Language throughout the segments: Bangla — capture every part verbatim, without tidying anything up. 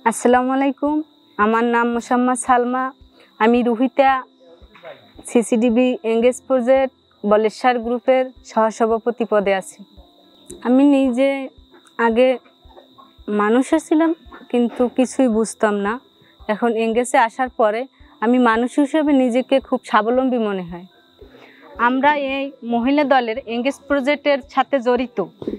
আসসালামু আলাইকুম। আমার নাম মোসাম্মদ সালমা। আমি Ruhita CCDB engage project Baleshwar গ্রুপের সহসভাপতি পদে আছি। আমি নিজে আগে মানুষে ছিলাম, কিন্তু কিছুই বুঝতাম না। এখন এঙ্গেজে আসার পরে আমি মানুষ হিসেবে নিজেকে খুব স্বাবলম্বী মনে হয়। আমরা এই মহিলা দলের এঙ্গেজ প্রজেক্টের সাথে জড়িত।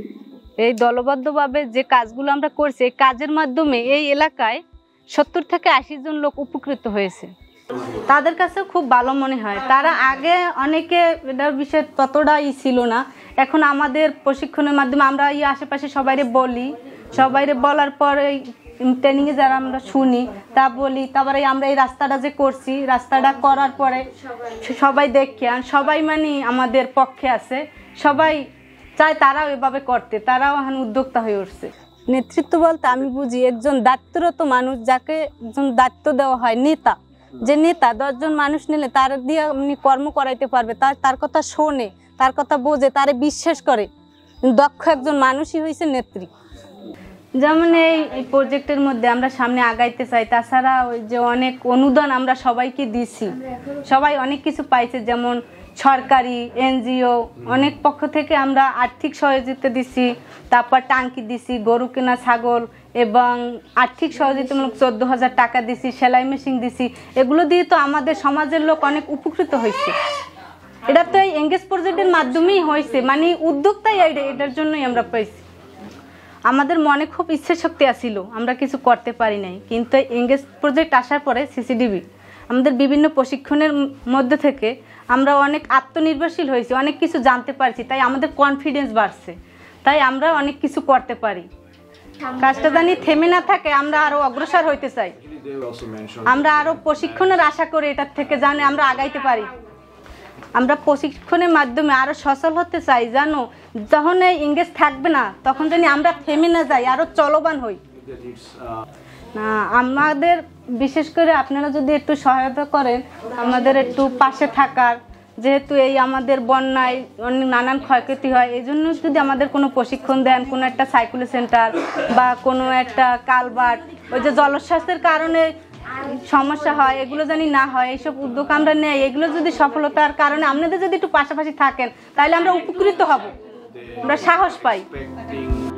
এই দলবদ্ধভাবে যে কাজগুলো আমরা করছি, এই কাজের মাধ্যমে এই এলাকায় সত্তর থেকে আশি জন লোক উপকৃত হয়েছে। তাদের কাছেও খুব ভালো মনে হয়। তারা আগে অনেকে এটার বিষয়ে ততটাই ছিল না। এখন আমাদের প্রশিক্ষণের মাধ্যমে আমরা এই আশেপাশে সবাইরে বলি, সবাইরে বলার পরে ট্রেনিংয়ে যারা আমরা শুনি তা বলি। তারপরে আমরা এই রাস্তাটা যে করছি, রাস্তাটা করার পরে সবাই দেখে সবাই মানে আমাদের পক্ষে আছে, সবাই চায় তারাও এভাবে করতে, তারাও এখন উদ্যোক্তা হয়ে উঠছে। নেতৃত্ব বলতে আমি বুঝি একজন দায়িত্বরত মানুষ, যাকে একজন দায়িত্ব দেওয়া হয়, নেতা। যে নেতা দশজন মানুষ নিলে তার দিয়ে এমনি কর্ম করাইতে পারবে, তার তার কথা শোনে, তার কথা বোঝে, তারে বিশ্বাস করে, দক্ষ একজন মানুষই হয়েছে নেত্রী। যেমন এই প্রজেক্টের মধ্যে আমরা সামনে আগাইতে চাই। তাছাড়া ওই যে অনেক অনুদান আমরা সবাইকে দিছি, সবাই অনেক কিছু পাইছে। যেমন সরকারি এনজিও অনেক পক্ষ থেকে আমরা আর্থিক সহযোগিতা দিছি, তারপর টাঙ্কি দিছি, গরু কেনা, ছাগল, এবং আর্থিক সহযোগিতামূলক চোদ্দ হাজার টাকা দিছি, সেলাই মেশিন দিছি। এগুলো দিয়ে তো আমাদের সমাজের লোক অনেক উপকৃত হয়েছে। এটা তো এই এঙ্গেজ প্রজেক্টের মাধ্যমেই হয়েছে, মানে উদ্যোক্তাই এটার জন্যই আমরা পাইছি। আমাদের মনে খুব ইচ্ছে শক্তি আসিল, আমরা কিছু করতে পারি নাই, কিন্তু এঙ্গেজ প্রজেক্ট আসার পরে সিসিডিবি আমাদের বিভিন্ন প্রশিক্ষণের মধ্যে থেকে আমরা অনেক আত্মনির্ভরশীল হয়েছি, অনেক কিছু জানতে পারছি। তাই আমাদের কনফিডেন্স বাড়ছে, তাই আমরা অনেক কিছু করতে পারি। কাজটা জানি থেমে না থাকে, আমরা আরো অগ্রসর হইতে চাই। আমরা আরো প্রশিক্ষণের আশা করি, এটার থেকে জানি আমরা আগাইতে পারি। আমরা প্রশিক্ষণের মাধ্যমে আরো সচল হতে চাই, জানো যখন এই এঙ্গেজ থাকবে না তখন জানি আমরা থেমে না যাই, আরো চলমান হই। না, আমাদের বিশেষ করে আপনারা যদি একটু সহায়তা করেন, আমাদের একটু পাশে থাকার, যেহেতু এই আমাদের বন্যায় অনেক নানান ক্ষয়ক্ষতি হয়, এই জন্য যদি আমাদের কোনো প্রশিক্ষণ দেন, কোনো একটা সাইকেল সেন্টার বা কোনো একটা কালভার্ট, ওই যে জলস্বাস্থ্যের কারণে সমস্যা হয়, এগুলো জানি না হয়, এইসব উদ্যোগ আমরা নেই। এগুলো যদি সফলতার কারণে আপনাদের যদি একটু পাশাপাশি থাকেন, তাহলে আমরা উপকৃত হব, আমরা সাহস পাই।